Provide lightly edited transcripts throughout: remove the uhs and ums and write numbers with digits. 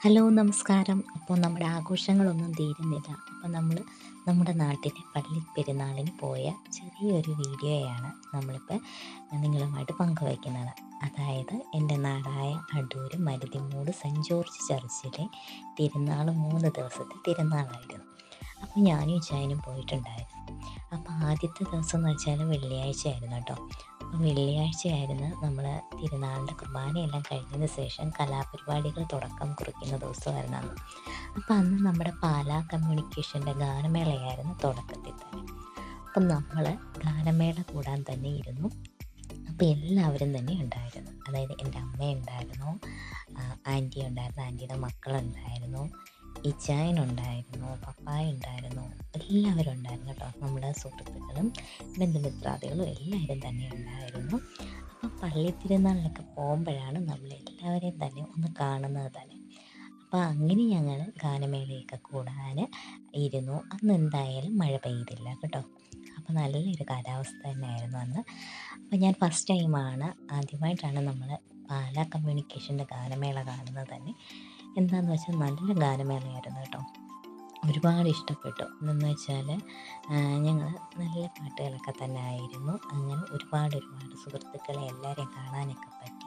Hello നമസ്കാരം. അപ്പോൾ നമ്മുടെ ആഘോഷങ്ങളൊന്നും തീരുന്നില്ല. അപ്പോൾ നമ്മുടെ നാട്ടിലെ പള്ളിപ്പെരുന്നാളിന് പോയ ചെറിയൊരു വീഡിയോയാണ് നമ്മളിപ്പോൾ നിങ്ങളുമായിട്ട് പങ്കുവയ്ക്കുന്നത്. അതായത് എൻ്റെ നാടായ അടൂർ മരുതിമൂട് സെൻറ്റ് ജോർജ് ചർച്ചിലെ തിരുനാൾ 3 ദിവസത്തെ തിരുനാളായിരുന്നു. അപ്പോൾ ഞാനും ഇച്ചായനും പോയിട്ടുണ്ടായിരുന്നു. അപ്പോൾ ആദ്യത്തെ ദിവസം എന്ന് വെച്ചാൽ വെള്ളിയാഴ്ചയായിരുന്നു കേട്ടോ. അപ്പം വെള്ളിയാഴ്ചയായിരുന്നു നമ്മൾ തിരുനാളിൻ്റെ കുർബാനയെല്ലാം കഴിഞ്ഞതിന് ശേഷം കലാപരിപാടികൾ തുടക്കം കുറിക്കുന്ന ദിവസമായിരുന്നു അന്ന്. അപ്പോൾ അന്ന് നമ്മുടെ പാലാ കമ്മ്യൂണിക്കേഷൻ്റെ ഗാനമേളയായിരുന്നു തുടക്കത്തിൽ തന്നെ. അപ്പം നമ്മൾ ഗാനമേള കൂടാൻ തന്നെ ഇരുന്നു. അപ്പോൾ എല്ലാവരും തന്നെ ഉണ്ടായിരുന്നു. അതായത് എൻ്റെ അമ്മയുണ്ടായിരുന്നു, ആൻറ്റി ഉണ്ടായിരുന്നു, ആൻറ്റിയുടെ മക്കളുണ്ടായിരുന്നു, ഇച്ചായനുണ്ടായിരുന്നു, പപ്പായ ഉണ്ടായിരുന്നു, എല്ലാവരും ഉണ്ടായിരുന്നു കേട്ടോ. നമ്മുടെ സുഹൃത്തുക്കളും ബന്ധുമിത്രാദികളും എല്ലാവരും തന്നെ ഉണ്ടായിരുന്നു. അപ്പം പള്ളി തിരുനാളിലൊക്കെ പോകുമ്പോഴാണ് നമ്മളെല്ലാവരെയും തന്നെ ഒന്ന് കാണുന്നത് തന്നെ. അപ്പോൾ അങ്ങനെ ഞങ്ങൾ ഗാനമേളയൊക്കെ കൂടാൻ ഇരുന്നു. അന്ന് എന്തായാലും മഴ പെയ്തില്ല കേട്ടോ. അപ്പോൾ നല്ലൊരു കാലാവസ്ഥ തന്നെയായിരുന്നു അന്ന്. അപ്പോൾ ഞാൻ ആദ്യമായിട്ടാണ് നമ്മൾ പാലാ കമ്മ്യൂണിക്കേഷൻ്റെ ഗാനമേള കാണുന്നത് തന്നെ. എന്താണെന്ന് വെച്ചാൽ നല്ല ഗാനമേളയായിരുന്നു കേട്ടോ. ഒരുപാട് ഇഷ്ടപ്പെട്ടു. എന്തെന്ന് വെച്ചാൽ ഞങ്ങൾ നല്ല പാട്ടുകളൊക്കെ തന്നെ ആയിരുന്നു. അങ്ങനെ ഒരുപാട് സുഹൃത്തുക്കളെ എല്ലാവരെയും കാണാനൊക്കെ പറ്റി.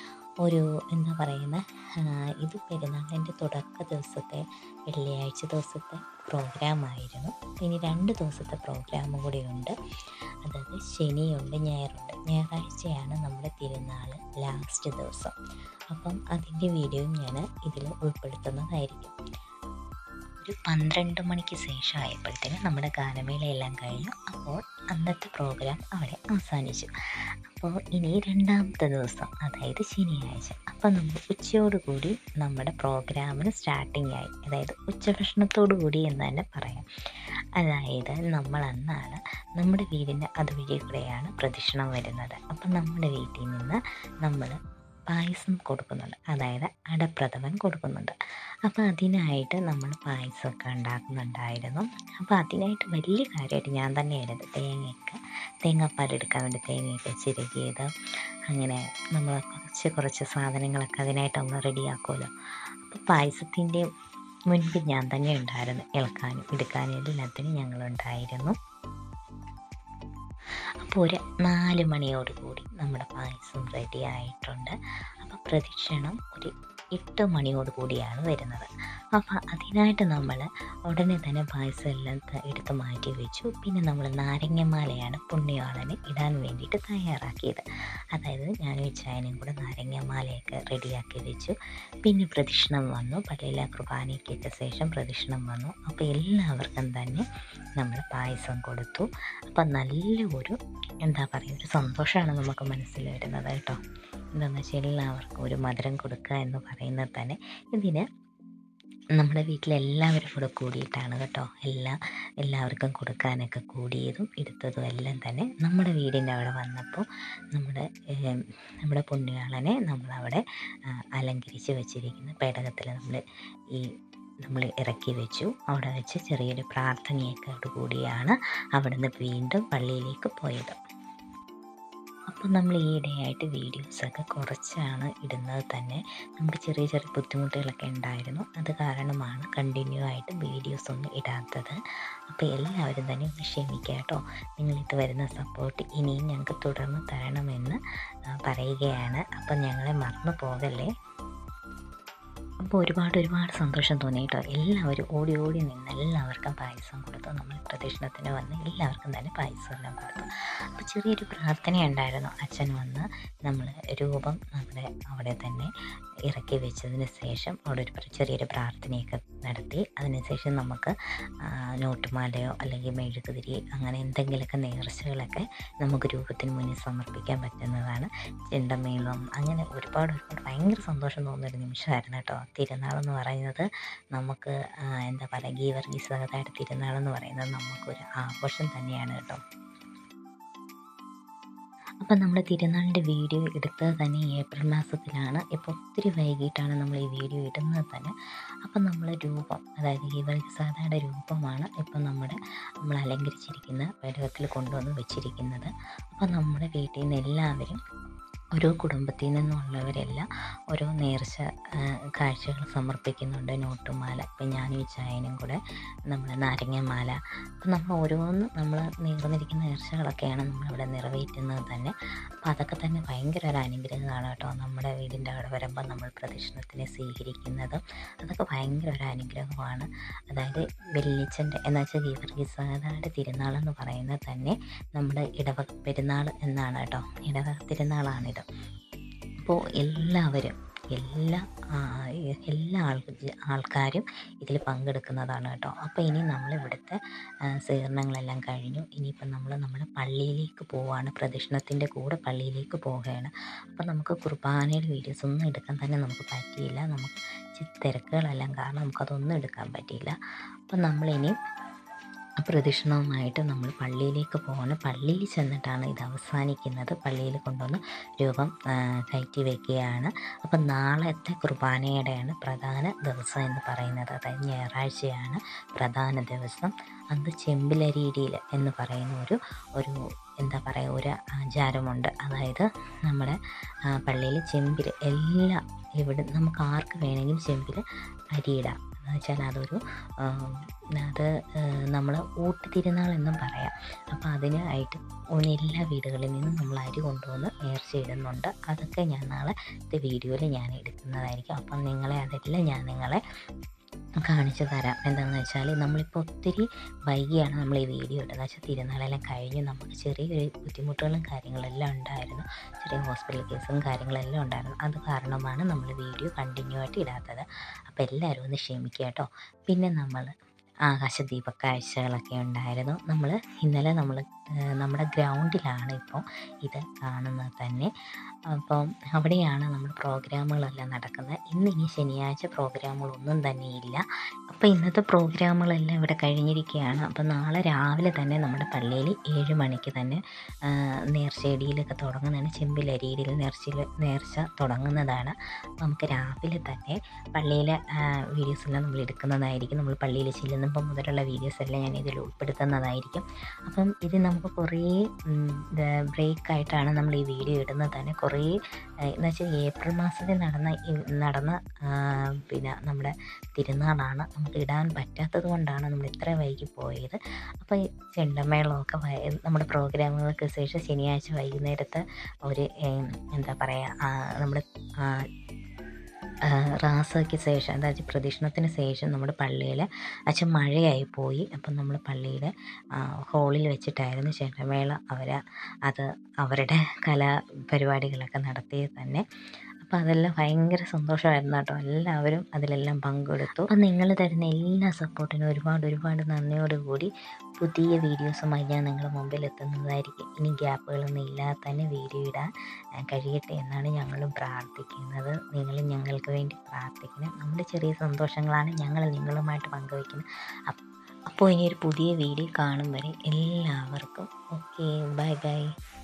എന്താ പറയുന്ന ഇത് പെരുന്നാളിൻ്റെ തുടക്ക ദിവസത്തെ വെള്ളിയാഴ്ച ദിവസത്തെ പ്രോഗ്രാമായിരുന്നു. ഇനി 2 ദിവസത്തെ പ്രോഗ്രാമും കൂടിയുണ്ട്. അതായത് ശനിയുണ്ട്, ഞായറുണ്ട്. ഞായറാഴ്ചയാണ് നമ്മുടെ തിരുനാൾ ലാസ്റ്റ് ദിവസം. അപ്പം അതിൻ്റെ വീഡിയോയും ഞാൻ ഇതിൽ ഉൾപ്പെടുത്തുന്നതായിരിക്കും. ഒരു 12 മണിക്ക് ശേഷം ആയപ്പോഴത്തേനും നമ്മുടെ ഗാനമേളയെല്ലാം കഴിഞ്ഞു. അപ്പോൾ അന്നത്തെ പ്രോഗ്രാം അവിടെ അവസാനിച്ചു. അപ്പോൾ ഇനി 2ാമത്തെ ദിവസം, അതായത് ശനിയാഴ്ച. അപ്പോൾ നമ്മൾ ഉച്ചയോടുകൂടി നമ്മുടെ പ്രോഗ്രാമിന് സ്റ്റാർട്ടിംഗ് ആയി. അതായത് ഉച്ചഭക്ഷണത്തോടു കൂടി എന്ന് തന്നെ പറയാം. അതായത് അന്നാണ് നമ്മുടെ വീടിൻ്റെ അതുവഴി കൂടെയാണ് പ്രദക്ഷിണം വരുന്നത്. അപ്പം നമ്മുടെ വീട്ടിൽ നിന്ന് നമ്മൾ പായസം കൊടുക്കുന്നുണ്ട്, അതായത് അടപ്രഥമൻ കൊടുക്കുന്നുണ്ട്. അപ്പോൾ അതിനായിട്ട് നമ്മൾ പായസമൊക്കെ ഉണ്ടാക്കുന്നുണ്ടായിരുന്നു. അപ്പോൾ അതിനായിട്ട് വലിയ കാര്യമായിട്ട് ഞാൻ തന്നെയായിരുന്നു തേങ്ങാപ്പാൽ എടുക്കാൻ വേണ്ടി തേങ്ങയൊക്കെ ചിരകിയത്. അങ്ങനെ നമ്മൾ കുറച്ച് സാധനങ്ങളൊക്കെ അതിനായിട്ട് നമ്മൾ റെഡിയാക്കുമല്ലോ. അപ്പോൾ പായസത്തിൻ്റെ മുൻപ് ഞാൻ തന്നെ ഉണ്ടായിരുന്നു, ഇളക്കാനും എടുക്കാനും എല്ലാത്തിനും ഞങ്ങളുണ്ടായിരുന്നു. അപ്പോൾ ഒരു 4 മണിയോടുകൂടി നമ്മുടെ പായസം റെഡി ആയിട്ടുണ്ട്. അപ്പോൾ പ്രദക്ഷിണം ഒരു 8 മണിയോടുകൂടിയാണ് വരുന്നത്. അപ്പോൾ അതിനായിട്ട് നമ്മൾ ഉടനെ തന്നെ പായസം എല്ലാം എടുത്ത് മാറ്റി വെച്ചു. പിന്നെ നമ്മൾ നാരങ്ങമാലയാണ് പുണ്യവാളന് ഇടാൻ വേണ്ടിയിട്ട് തയ്യാറാക്കിയത്. അതായത് ഞാനും ഇച്ചായനും കൂടെ നാരങ്ങമാലയൊക്കെ റെഡിയാക്കി വെച്ചു. പിന്നെ പ്രദക്ഷിണം വന്നു. പള്ളിയിലെ കുർബാനയ്ക്കൊക്കെ ശേഷം പ്രദക്ഷിണം വന്നു. അപ്പോൾ എല്ലാവർക്കും തന്നെ നമ്മൾ പായസം കൊടുത്തു. അപ്പം ഒരു ഒരു സന്തോഷമാണ് നമുക്ക് മനസ്സിൽ വരുന്നത് കേട്ടോ. എന്താണെന്ന് വെച്ചാൽ എല്ലാവർക്കും ഒരു മധുരം കൊടുക്കുക എന്ന് പറയുന്നത് തന്നെ ഇതിന് നമ്മുടെ വീട്ടിലെല്ലാവരും കൂടെ കൂടിയിട്ടാണ് കേട്ടോ. എല്ലാവർക്കും കൊടുക്കാനൊക്കെ കൂടിയതും എടുത്തതും എല്ലാം തന്നെ നമ്മുടെ വീടിൻ്റെ അവിടെ വന്നപ്പോൾ നമ്മുടെ പുണ്യാളനെ നമ്മളവിടെ അലങ്കരിച്ച് വെച്ചിരിക്കുന്ന പേടകത്തിൽ നമ്മൾ ഇറക്കി വെച്ചു. അവിടെ വെച്ച് ചെറിയൊരു പ്രാർത്ഥനയൊക്കെ കൂടിയാണ് അവിടുന്ന് വീണ്ടും പള്ളിയിലേക്ക് പോയത്. അപ്പം നമ്മൾ ഈയിടെയായിട്ട് വീഡിയോസൊക്കെ കുറച്ചാണ് ഇടുന്നത് തന്നെ. നമുക്ക് ചെറിയ ബുദ്ധിമുട്ടുകളൊക്കെ ഉണ്ടായിരുന്നു. അത് കാരണമാണ് കണ്ടിന്യൂ ആയിട്ട് വീഡിയോസൊന്നും ഇടാത്തത്. അപ്പോൾ എല്ലാവരും തന്നെ ഒന്ന് ക്ഷമിക്കുക കേട്ടോ. നിങ്ങളിത് വരുന്ന സപ്പോർട്ട് ഇനിയും ഞങ്ങൾക്ക് തുടർന്ന് തരണമെന്ന് പറയുകയാണ്. അപ്പം ഞങ്ങളെ മറന്നു പോകല്ലേ. അപ്പോൾ ഒരുപാട് സന്തോഷം തോന്നി കേട്ടോ. എല്ലാവരും ഓടി നിന്ന് എല്ലാവർക്കും പായസം കൊടുത്തു. നമ്മൾ പ്രദക്ഷിണത്തിന് വന്ന് എല്ലാവർക്കും തന്നെ പായസം എല്ലാം കൊടുത്തു. അപ്പോൾ ചെറിയൊരു പ്രാർത്ഥനയുണ്ടായിരുന്നു. അച്ഛൻ വന്ന് നമ്മൾ രൂപം അവിടെ തന്നെ ഇറക്കി വെച്ചതിന് ശേഷം അവിടെ ചെറിയൊരു പ്രാർത്ഥനയൊക്കെ നടത്തി. അതിനുശേഷം നമുക്ക് നോട്ടുമാലയോ അല്ലെങ്കിൽ മെഴുകുതിരി അങ്ങനെ എന്തെങ്കിലുമൊക്കെ നേർച്ചകളൊക്കെ നമുക്ക് രൂപത്തിന് മുന്നിൽ സമർപ്പിക്കാൻ പറ്റുന്നതാണ്. ചെണ്ടമേളം അങ്ങനെ ഒരുപാട് ഭയങ്കര സന്തോഷം തോന്നുന്നൊരു നിമിഷമായിരുന്നു കേട്ടോ. തിരുനാളെന്ന് പറയുന്നത് നമുക്ക് ഗീവർഗീസ് സഹോദരയുടെ തിരുനാളെന്ന് പറയുന്നത് നമുക്കൊരു ആഘോഷം തന്നെയാണ് കേട്ടോ. അപ്പം നമ്മൾ തിരുനാളിൻ്റെ വീഡിയോ എടുത്തത് തന്നെ ഏപ്രിൽ മാസത്തിലാണ്. ഇപ്പോൾ ഒത്തിരി വൈകിട്ടാണ് നമ്മൾ ഈ വീഡിയോ ഇടുന്നത് തന്നെ. അപ്പം നമ്മൾ രൂപം, അതായത് ഗീവർഗീസ് സഹോദരയുടെ രൂപമാണ് ഇപ്പം നമ്മൾ അലങ്കരിച്ചിരിക്കുന്ന പേടകത്തിൽ കൊണ്ടുവന്ന് വെച്ചിരിക്കുന്നത്. അപ്പം നമ്മുടെ വീട്ടിൽ നിന്ന് എല്ലാവരും ഓരോ കുടുംബത്തിൽ നിന്നുള്ളവരെല്ലാം ഓരോ നേർച്ച കാഴ്ചകൾ സമർപ്പിക്കുന്നുണ്ട്. നോട്ടുമാല, ഇപ്പം ഞാനും ഈ ചായനും കൂടെ നമ്മൾ നാരങ്ങമാല, അപ്പം നമ്മൾ ഓരോന്ന് നമ്മൾ നേർന്നിരിക്കുന്ന നേർച്ചകളൊക്കെയാണ് നമ്മളിവിടെ നിറവേറ്റുന്നത് തന്നെ. അപ്പം അതൊക്കെ തന്നെ ഭയങ്കര ഒരു അനുഗ്രഹമാണ് കേട്ടോ. നമ്മുടെ വീടിൻ്റെ അവിടെ വരുമ്പോൾ നമ്മൾ പ്രദക്ഷിണത്തിനെ സ്വീകരിക്കുന്നതും അതൊക്കെ ഭയങ്കര ഒരു അനുഗ്രഹമാണ്. അതായത് വെള്ളിച്ചൻ്റെ എന്ന് വെച്ചാൽ ഗീവർഗീസായുടെ തിരുനാളെന്ന് പറയുന്നത് തന്നെ നമ്മുടെ ഇടവക പെരുന്നാൾ എന്നാണ് കേട്ടോ. ഇടവക തിരുനാളാണിത്. അപ്പോൾ എല്ലാവരും എല്ലാ ആൾക്കാരും ഇതിൽ പങ്കെടുക്കുന്നതാണ് കേട്ടോ. അപ്പോൾ ഇനി നമ്മളിവിടുത്തെ സ്വീകരണങ്ങളെല്ലാം കഴിഞ്ഞു. ഇനിയിപ്പം നമ്മൾ നമ്മുടെ പള്ളിയിലേക്ക് പോവുകയാണ്. പ്രദക്ഷിണത്തിൻ്റെ കൂടെ പള്ളിയിലേക്ക് പോവുകയാണ്. അപ്പം നമുക്ക് കുർബാനയുടെ വീഡിയോസ് ഒന്നും എടുക്കാൻ തന്നെ നമുക്ക് പറ്റിയില്ല. നമുക്ക് തിരക്കുകളെല്ലാം കാരണം നമുക്കതൊന്നും എടുക്കാൻ പറ്റിയില്ല. അപ്പം നമ്മളിനി പ്രദക്ഷിണവുമായിട്ട് നമ്മൾ പള്ളിയിലേക്ക് പോകണം. പള്ളിയിൽ ചെന്നിട്ടാണ് ഇത് അവസാനിക്കുന്നത്. പള്ളിയിൽ കൊണ്ടുവന്ന് രൂപം കയറ്റി വയ്ക്കുകയാണ്. അപ്പം നാളത്തെ കുർബാനയുടെയാണ് പ്രധാന ദിവസം എന്ന് പറയുന്നത്. അതായത് ഞായറാഴ്ചയാണ് പ്രധാന ദിവസം. അന്ന് ചെമ്പിലരിയിടിയിൽ എന്ന് പറയുന്ന ഒരു എന്താ പറയുക, ഒരു ആചാരമുണ്ട്. അതായത് നമ്മുടെ പള്ളിയിൽ ചെമ്പിൽ എല്ലാം ഇവിടെ നമുക്ക് ആർക്ക് വേണമെങ്കിലും ചെമ്പിൽ അരിയിടാം. എന്ന് വെച്ചാൽ അത് നമ്മൾ ഊട്ടുതിരുനാൾ എന്നും പറയാം. അപ്പോൾ അതിനായിട്ട് എല്ലാ വീടുകളിൽ നിന്നും നമ്മൾ അരി കൊണ്ടുവന്ന് നേർച്ചയിടുന്നുണ്ട്. അതൊക്കെ ഞാൻ നാളത്തെ വീഡിയോയിൽ ഞാൻ എടുക്കുന്നതായിരിക്കും. അപ്പം അതെല്ലാം ഞാൻ നിങ്ങളെ കാണിച്ചു തരാം. എന്താണെന്ന് വെച്ചാൽ നമ്മളിപ്പോൾ ഒത്തിരി വൈകിയാണ് നമ്മൾ ഈ വീഡിയോ ഇടുന്നത്. വെച്ചാൽ തിരുനാളെല്ലാം കഴിഞ്ഞ് നമുക്ക് ചെറിയൊരു ബുദ്ധിമുട്ടുകളും കാര്യങ്ങളെല്ലാം ഉണ്ടായിരുന്നു. ചെറിയ ഹോസ്പിറ്റൽ കേസും കാര്യങ്ങളെല്ലാം ഉണ്ടായിരുന്നു. അത് കാരണമാണ് നമ്മൾ വീഡിയോ കണ്ടിന്യൂ ആയിട്ട് ഇടാത്തത്. അപ്പോൾ എല്ലാവരും ഒന്ന് ക്ഷമിക്കുക കേട്ടോ. പിന്നെ നമ്മൾ ആകാശദീപ കാഴ്ചകളൊക്കെ ഉണ്ടായിരുന്നു. ഇന്നലെ നമ്മുടെ ഗ്രൗണ്ടിലാണ് ഇപ്പോൾ ഇത് കാണുന്നത് തന്നെ. അപ്പം അവിടെയാണ് നമ്മുടെ പ്രോഗ്രാമുകളെല്ലാം നടക്കുന്നത്. ഇനി ശനിയാഴ്ച പ്രോഗ്രാമുകളൊന്നും തന്നെ ഇല്ല. അപ്പോൾ ഇന്നത്തെ പ്രോഗ്രാമുകളെല്ലാം ഇവിടെ കഴിഞ്ഞിരിക്കുകയാണ്. അപ്പം നാളെ രാവിലെ തന്നെ നമ്മുടെ പള്ളിയിൽ 7 മണിക്ക് തന്നെ നേർച്ചയിടിയിലൊക്കെ തുടങ്ങുന്നതാണ്. ചെമ്പിലരിയിൽ നേർച്ച തുടങ്ങുന്നതാണ്. നമുക്ക് രാവിലെ തന്നെ പള്ളിയിലെ വീഡിയോസെല്ലാം നമ്മൾ എടുക്കുന്നതായിരിക്കും. നമ്മൾ പള്ളിയിൽ ചെല്ലുന്നപ്പോൾ മുതലുള്ള വീഡിയോസെല്ലാം ഞാൻ ഇതിൽ ഉൾപ്പെടുത്തുന്നതായിരിക്കും. അപ്പം ഇത് നമുക്ക് കുറേ ബ്രേക്കായിട്ടാണ് നമ്മൾ ഈ വീഡിയോ ഇടുന്നത് തന്നെ. കുറേ എന്ന് വെച്ചാൽ ഏപ്രിൽ മാസത്തിൽ നടന്ന പിന്നെ നമ്മുടെ തിരുനാളാണ്. നമുക്ക് ഇടാൻ പറ്റാത്തത് കൊണ്ടാണ് നമ്മൾ ഇത്ര വൈകി പോയത്. അപ്പോൾ ഈ ചെണ്ടമേളമൊക്കെ നമ്മുടെ പ്രോഗ്രാമുകൾക്ക് ശേഷം ശനിയാഴ്ച വൈകുന്നേരത്തെ ഒരു എന്താ പറയുക, നമ്മുടെ റാസയ്ക്ക് ശേഷം, അതായത് പ്രദക്ഷിണത്തിന് ശേഷം നമ്മുടെ പള്ളിയിൽ മഴയായി പോയി. അപ്പം നമ്മൾ പള്ളിയുടെ ഹാളിൽ വെച്ചിട്ടായിരുന്നു ചെണ്ടമേള അവരുടെ കലാപരിപാടികളൊക്കെ നടത്തിയത് തന്നെ. അപ്പോൾ അതെല്ലാം ഭയങ്കര സന്തോഷമായിരുന്നു കേട്ടോ. എല്ലാവരും അതിലെല്ലാം പങ്കെടുത്തു. അപ്പം നിങ്ങൾ തരുന്ന എല്ലാ സപ്പോർട്ടിനും ഒരുപാട് നന്ദിയോടുകൂടി പുതിയ വീഡിയോസുമായി ഞാൻ നിങ്ങളുടെ മുമ്പിൽ എത്തുന്നതായിരിക്കും. ഇനി ഗ്യാപ്പുകളൊന്നും ഇല്ലാതെ തന്നെ വീഡിയോ ഇടാൻ കഴിയട്ടെ എന്നാണ് ഞങ്ങളും പ്രാർത്ഥിക്കുന്നത്. നിങ്ങളും ഞങ്ങൾക്ക് വേണ്ടി പ്രാർത്ഥിക്കണം. നമ്മുടെ ചെറിയ സന്തോഷങ്ങളാണ് ഞങ്ങൾ നിങ്ങളുമായിട്ട് പങ്കുവയ്ക്കുന്നത്. അപ്പോൾ ഇനി ഒരു പുതിയ വീഡിയോ കാണും വരെ എല്ലാവർക്കും ഓക്കെ, ബൈ.